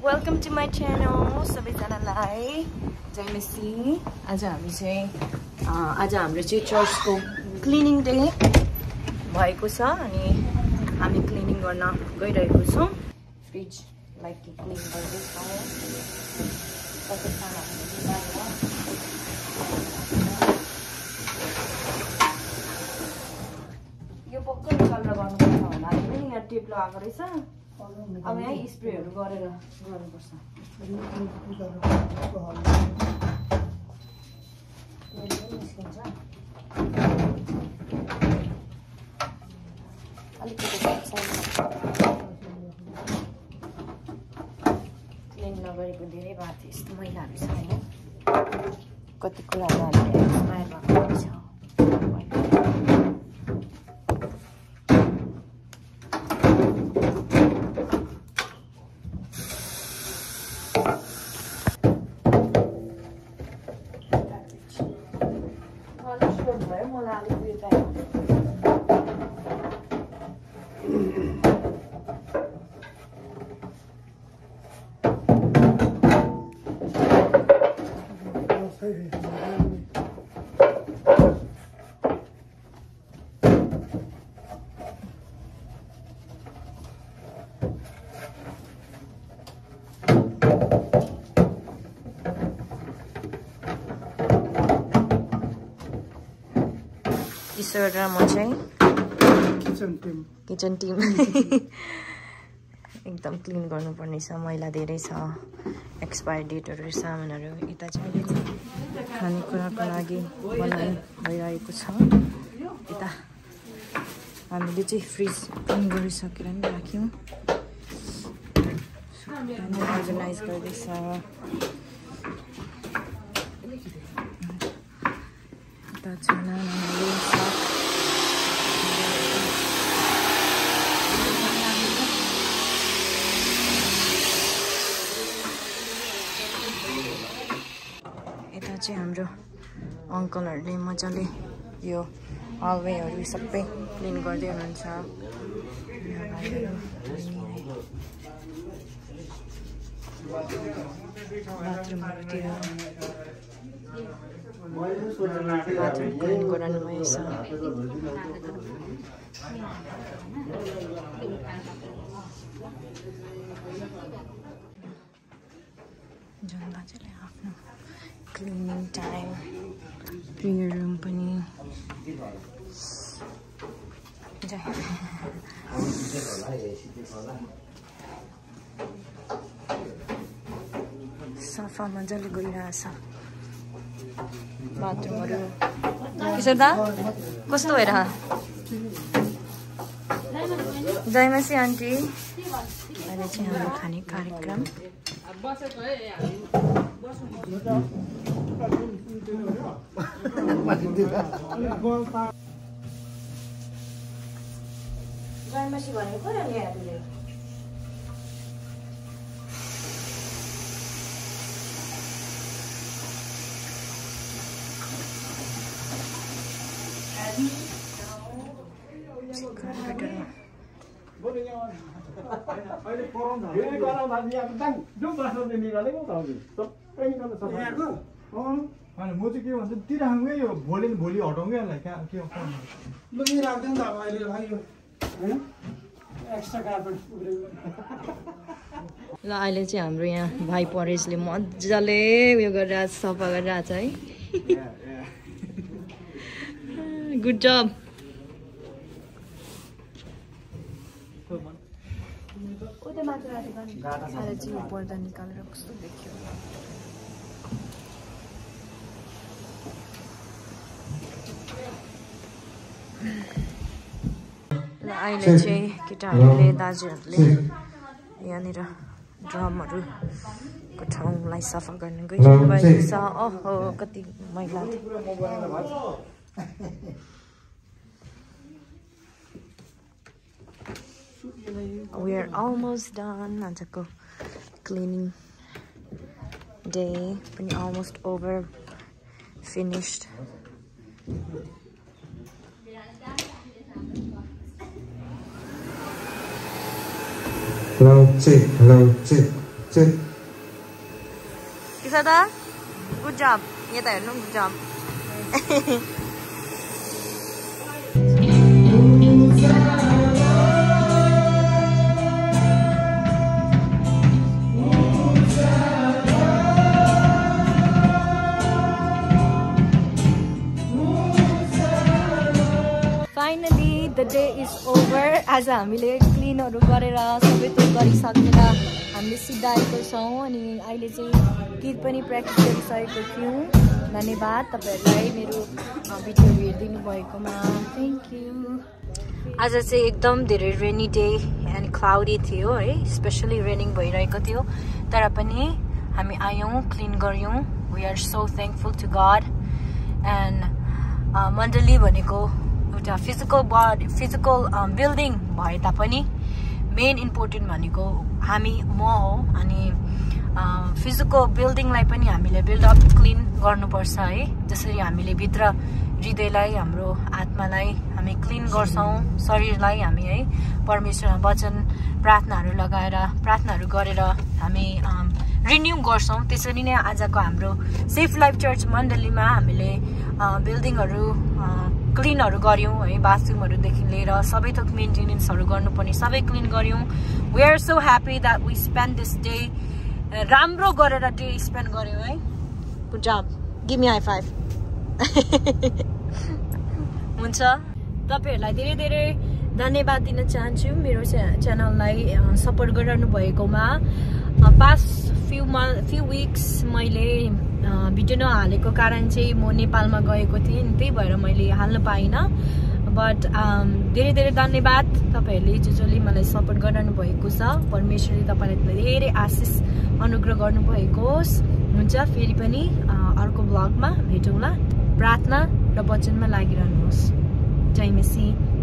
Welcome to my channel. सबैजनालाई जय मसी। आज हाम्रो चाहिँ चर्चको क्लिनिङ डे भएको छ अनि हामी क्लिनिङ गर्न गइरहेको छौं। फ्रिजलाई क्लिन गर्दैछौँ। कति सामानहरु निकालेर यो पक्कै निकालेर गर्नुपर्छ होला। पनि यहाँ टेप लगाएको रहेछ। अब यहाँ स्प्रेहरु गरेर गर्नुपर्छ। क्लिन नगरेको धेरै बात यस्तो मैलाहरु छ हैन। कति कुराहरु हामीले एक्सपायर भएको छ। ईश्वर र म चाहिँ किचन टिम एकदम क्लिन गर्नुपर्ने छ। मैला धेरै छ। एक्सपायर डेटहरु सामानहरु यता चाहिँ खानेकुराको लागि बनाइ भइरहेको छ। यता हामीले चाहिँ फ्रिज क्लिन गरिसकेर नि राख्यौं। अर्गनाइज गर्दैछ। यता छाना चाहिँ हाम्रो अंकलहरुले मजाले यो हलवेहरु सबै क्लिन गर्दै हुनुहुन्छ। बाथरुम क्लिन गराउनु भएछ। आफ्नो क्लिनिङ टाइम प्रेयर रुम पनि सफा मजाले गइरहेछ। बाथरुमहरु किशोर दा कस्तो भइरह? जयमसी आन्टी। अहिले चाहिँ हाम्रो खाने कार्यक्रम जयमसी भनेको र नि हामीले अहिले कोरोना यो गराउँ भने यहाँ एकदम जुम बास्ने निकालेको त हजुर सबै निकाल्नु सक्छ यहाँको अनि म चाहिँ के भन्छु तिराङ्गै यो भोलि हटाउँगे यसलाई के लुगी राख्दैन त अब अहिले लाग्यो हैन एक्स्ट्रा कार्पेट उब्रेको। ल अहिले चाहिँ हाम्रो यहाँ भाइ परेशले मजाले उयो गरेर सफा गरिरहेछ है। Good job. पर्दा निकालेर कस्तो देखियो। ल अहिले चाहिँ केटाहरूले दाजुहरूले यहाँनिर ड्रमहरुको ठाउँलाई सफा गर्न गइरहनु भएको छ। ओहो कति मैला। We are almost done. Ajako cleaning day पनि almost over, finished. Hello, check. Kisada, good job. Yeah, there, no, good job. Finally, the day is over. As हामीले क्लिनहरु गरेर सबै त्यो गरिसकेर हामीले सिधाएको छौं अनि अहिले चाहिँ गीत पनि प्र्याक्टिस गरिसकेको थियौं। धन्यवाद तपाईहरुलाई मेरो भिडियो हेर्दिनु भएकोमा। Thank you. आज चाहिँ एकदम धेरै रेनी डे एन्ड क्लाउडी थियो है, स्पेशली रेनिङ भइरहेको थियो तर पनि हामी आयौं, क्लिन गर्यौं। We are so thankful to God. And मण्डली भनेको एउटा फिजिकल बिल्डिङ भए तापनि मेन इम्पोर्टेन्ट भनेको हामी म हो अनि फिजिकल बिल्डिङलाई पनि हामीले बिल्ड अप क्लिन गर्नुपर्छ है। जसरी हामीले भित्र हृदयलाई, हाम्रो आत्मालाई हामी क्लिन गर्छौं, शरीरलाई हामी है परमेश्वरमा वचन प्रार्थनाहरू गरेर हामी रिन्यू गर्छौं। त्यसरी नै आजको हाम्रो सेफ लाइफ चर्च मण्डलीमा हामीले बिल्डिङहरू क्लिनहरु गर्यौं है, बाथरुमहरुदेखि लिएर सबै थोक मेन्टेनेन्सहरु गर्नुपर्ने सबै क्लिन गर्यौं। We are so happy that we spend this day. राम्रो गरेर डे स्पेन्ड गर्यौं है। Good job. Give me high five. हुन्छ। तपाईहरुलाई धेरै धेरै धन्यवाद दिन चाहन्छु मेरो च्यानललाई सपोर्ट गरिरहनु भएकोमा। पास्ट फ्यु वीक्स मैले भिडियो नहालेको कारण चाहिँ म नेपालमा गएको थिएँ, त्यही भएर मैले हाल्न पाइनँ। बट धेरै धेरै धन्यवाद तपाईहरुले जसले मलाई सपोर्ट गरिरहनु भएको छ। परमेश्वरले तपाईलाई धेरै आशिष अनुग्रह गर्नु भएको होस्। हुन्छ, फेरि पनि अर्को ब्लगमा भेटौँला। प्रार्थना र वचनमा लागिरहनुहोस्। जय मसीह।